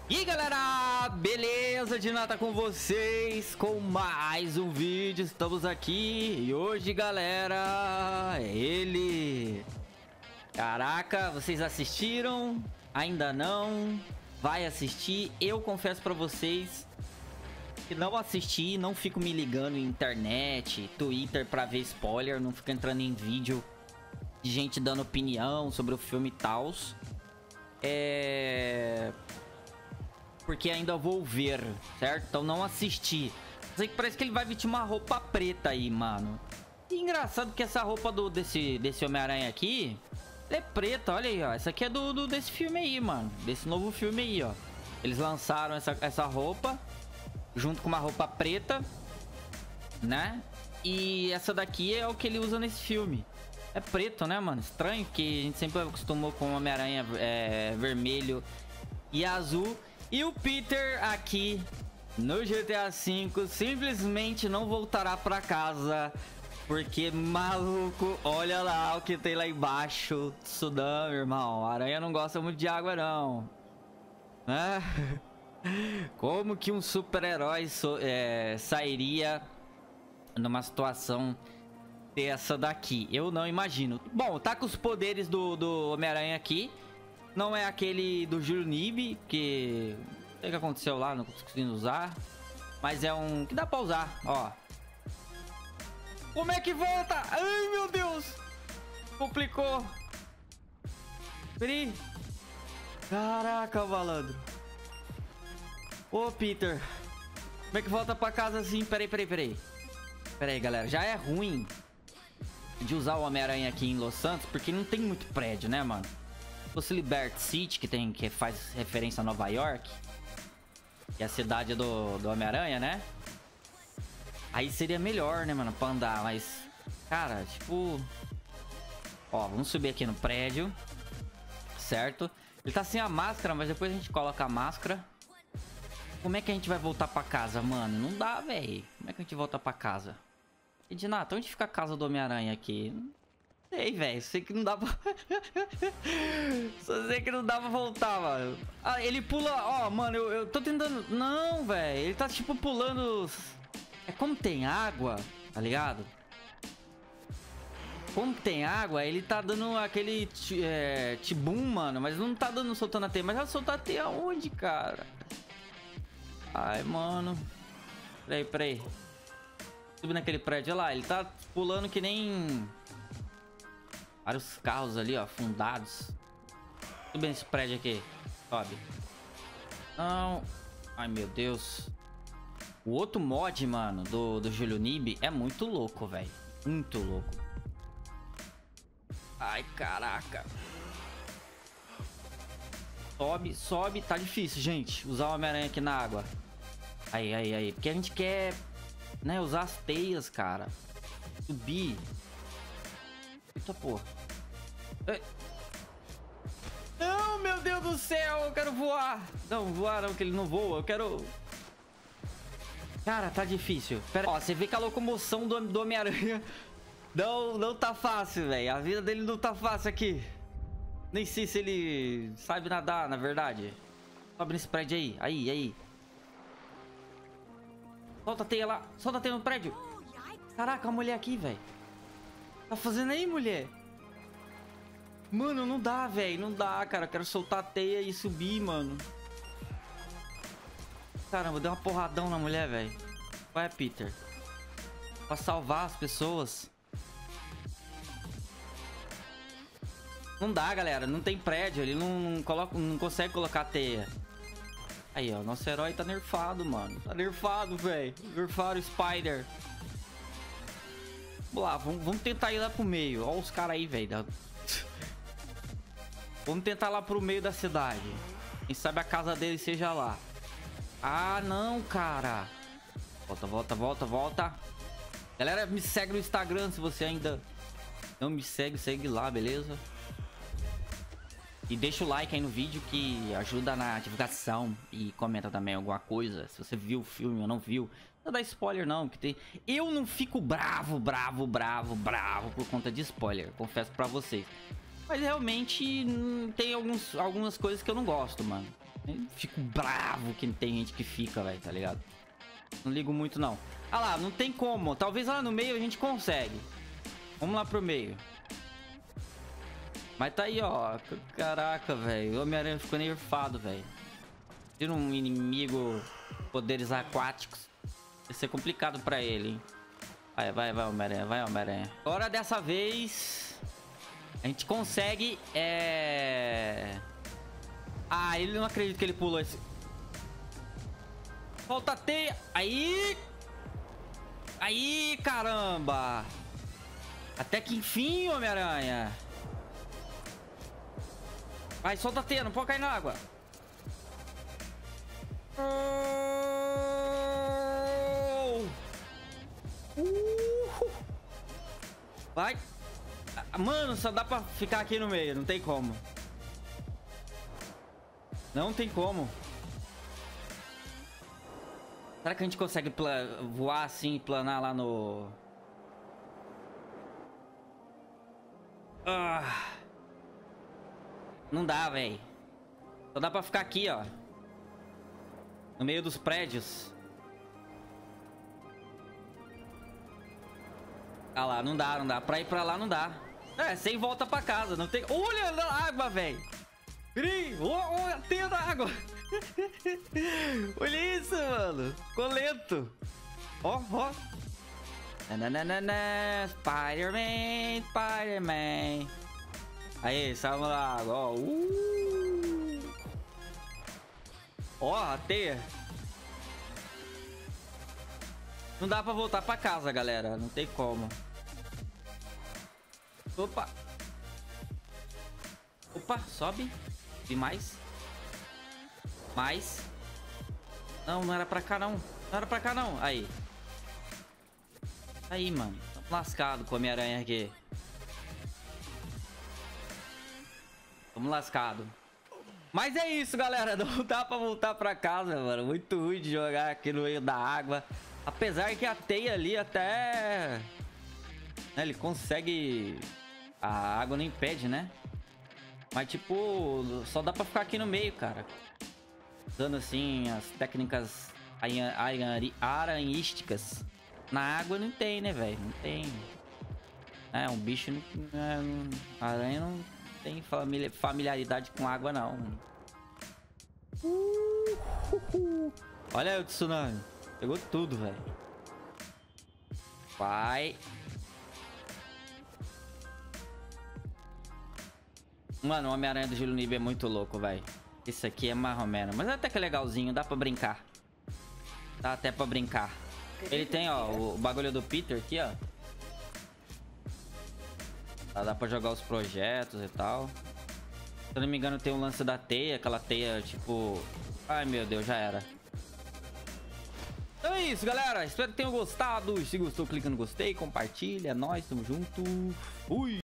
E aí galera, beleza? Dinata com vocês com mais um vídeo, estamos aqui e hoje galera, é ele. Caraca, vocês assistiram? Ainda não? Vai assistir? Eu confesso pra vocês que não assisti, não fico me ligando em internet, Twitter pra ver spoiler, não fico entrando em vídeo de gente dando opinião sobre o filme e tal. Porque ainda vou ver, certo? Então não assisti. Sei que parece que ele vai vestir uma roupa preta aí, mano. E engraçado que essa roupa desse Homem-Aranha aqui é preta, olha aí, ó. Essa aqui é desse filme aí, mano. Desse novo filme aí, ó. Eles lançaram essa roupa junto com uma roupa preta, né? E essa daqui é o que ele usa nesse filme. É preto, né, mano? Estranho, que a gente sempre acostumou com o Homem-Aranha vermelho e azul. E o Peter aqui no GTA V simplesmente não voltará pra casa. Porque, maluco, olha lá o que tem lá embaixo. Sudão, irmão. A aranha não gosta muito de água, não. Como que um super-herói sairia numa situação dessa daqui? Eu não imagino. Bom, tá com os poderes do Homem-Aranha aqui. Não é aquele do Júlio Nib, que não sei o que aconteceu lá, não consegui usar. Mas é um que dá pra usar, ó. Como é que volta? Ai, meu Deus! Complicou. Peraí. Caraca, malandro. Ô, Peter. Como é que volta pra casa assim? Peraí. Peraí, galera. Já é ruim de usar o Homem-Aranha aqui em Los Santos, porque não tem muito prédio, né, mano? Se fosse Liberty City, que faz referência a Nova York, que é a cidade do Homem-Aranha, né? Aí seria melhor, né, mano, pra andar. Mas, cara, tipo... Ó, vamos subir aqui no prédio. Certo? Ele tá sem a máscara, mas depois a gente coloca a máscara. Como é que a gente vai voltar pra casa, mano? Não dá, velho. Como é que a gente volta pra casa? Edinato, onde fica a casa do Homem-Aranha aqui? Ei, velho, sei que não dá pra... Só sei que não dá pra voltar, mano. Ah, ele pula... Ó, mano, eu tô tentando... Não, velho. Ele tá, tipo, pulando... É como tem água, tá ligado? Como tem água, ele tá dando aquele... tibum, mano. Mas não tá dando, soltando a teia. Mas vai soltar a teia aonde, cara? Ai, mano. Peraí. Subindo naquele prédio, olha lá. Ele tá pulando que nem... Vários carros ali, ó, afundados. Tudo bem esse prédio aqui. Sobe. Não. Ai, meu Deus. O outro mod, mano, do Júlio Nib é muito louco, velho. Muito louco. Ai, caraca. Sobe. Tá difícil, gente. Usar o Homem-Aranha aqui na água. Aí. Porque a gente quer, né, usar as teias, cara. Subir. Eita, porra. Não, meu Deus do céu, eu quero voar. Não, voar não, que ele não voa. Eu quero... Cara, tá difícil. Pera... Ó, você vê que a locomoção do Homem-Aranha não tá fácil, velho. A vida dele não tá fácil aqui. Nem sei se ele sabe nadar, na verdade. Sobe nesse prédio aí. Aí. Solta a teia lá. Solta a teia no prédio. Caraca, a mulher aqui, velho. Tá fazendo aí, mulher? Mano, não dá, velho. Não dá, cara. Eu quero soltar a teia e subir, mano. Caramba, deu uma porradão na mulher, velho. Vai, Peter. Pra salvar as pessoas. Não dá, galera. Não tem prédio. Ele não consegue colocar a teia. Aí, ó. Nosso herói tá nerfado, mano. Tá nerfado, velho. Nerfaram o Spider. Vamos lá, vamos tentar ir lá pro meio. Olha os caras aí, velho. Vamos tentar lá pro meio da cidade. Quem sabe a casa dele seja lá. Ah, não, cara. Volta. Galera, me segue no Instagram se você ainda não me segue. Segue lá, beleza? E deixa o like aí no vídeo que ajuda na divulgação. E comenta também alguma coisa. Se você viu o filme ou não viu. Não dá spoiler não, que tem... Eu não fico bravo por conta de spoiler, confesso pra vocês. Mas realmente tem algumas coisas que eu não gosto, mano. Fico bravo que tem gente que fica, velho, tá ligado? Não ligo muito, não. Ah lá, não tem como. Talvez lá no meio a gente consegue. Vamos lá pro meio. Mas tá aí, ó. Caraca, velho. O Homem-Aranha ficou nerfado, velho. Tira um inimigo poderes aquáticos. Vai ser complicado pra ele, hein? Vai, Homem-Aranha. Vai, Homem-Aranha. Agora, dessa vez, a gente consegue, Ah, ele não acredita que ele pulou esse... Solta a teia. Aí. Aí, caramba. Até que enfim, Homem-Aranha. Vai, solta a teia. Não pode cair na água. Vai. Mano, só dá pra ficar aqui no meio. Não tem como. Não tem como. Será que a gente consegue voar assim e planar lá no... Não dá, velho. Só dá pra ficar aqui, ó. No meio dos prédios. Ah lá, não dá, não dá. Pra ir pra lá não dá. É, sem volta pra casa. Não tem... Olha a água, velho. Olha a teia da água. Olha isso, mano. Ficou lento. Ó, ó. Spider-Man, Spider-Man. Aí, salva da água, ó. Ó, a teia. Não dá pra voltar pra casa, galera. Não tem como. Opa. Opa, sobe. E mais. Mais. Não, não era pra cá, não. Não era pra cá, não. Aí. Aí, mano. Tamo lascado com a Homem-Aranha aqui. Tamo lascado. Mas é isso, galera. Não dá pra voltar pra casa, mano. Muito ruim de jogar aqui no meio da água. Apesar que a teia ali até... Ele consegue... A água não impede, né? Mas, tipo, só dá pra ficar aqui no meio, cara. Usando, assim, as técnicas aranhísticas. Na água não tem, né, velho? Não tem. É, um bicho... aranha não tem familiaridade com água, não. Olha aí o tsunami. Pegou tudo, velho. Vai. Mano, o Homem-Aranha do Júlio Nib é muito louco, velho. Isso aqui é mais ou menos. Mas até que é legalzinho, dá pra brincar. Dá até pra brincar. Ele tem, ó, o bagulho do Peter aqui, ó. Dá pra jogar os projetos e tal. Se eu não me engano, tem um lance da teia. Aquela teia, tipo... Ai, meu Deus, já era. Então é isso, galera. Espero que tenham gostado. Se gostou, clica no gostei, compartilha. É nóis, tamo junto. Fui!